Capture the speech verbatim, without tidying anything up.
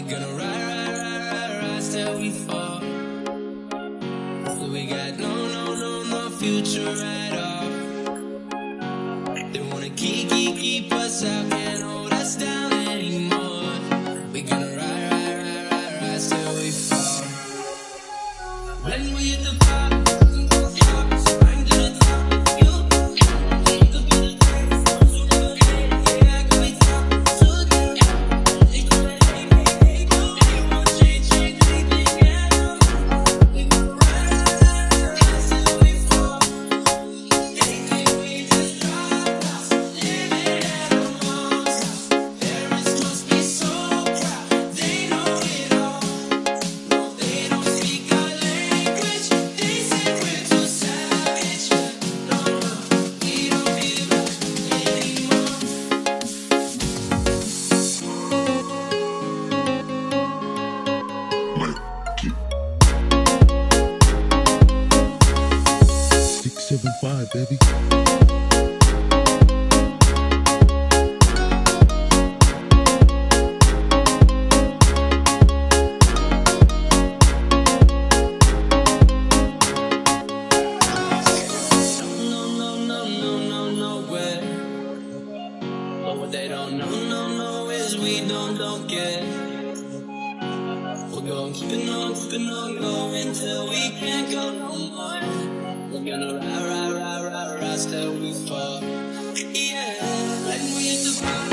gonna ride, ride, ride, ride, rise till we fall. We got no, no, no, no future at all. They wanna keep, keep, keep us out, can't hold us down anymore. We gonna ride, ride, ride, ride, rise till we fall. When we hit the top, climb to the top, you could be the great, yeah, I could be top, so good. They gonna hate, hate, hate, you won't change, change anything at all. We gonna ride, ride, ride, rise till we fall. They think we just dropped out, living at a mom's house. Parents must be so proud, they know it all. No, they don't speak our language, they say we're too savage. No, no, we don't give up anymore. Six, seven, five, baby. No, no, no, no, no, nowhere. But what they don't know, no, no, is we don't, don't care. We're going keeping on, keeping on going till we can't go no more. We're gonna ride, ride, ride, ride, rise till we fall. Yeah, when we hit the ground.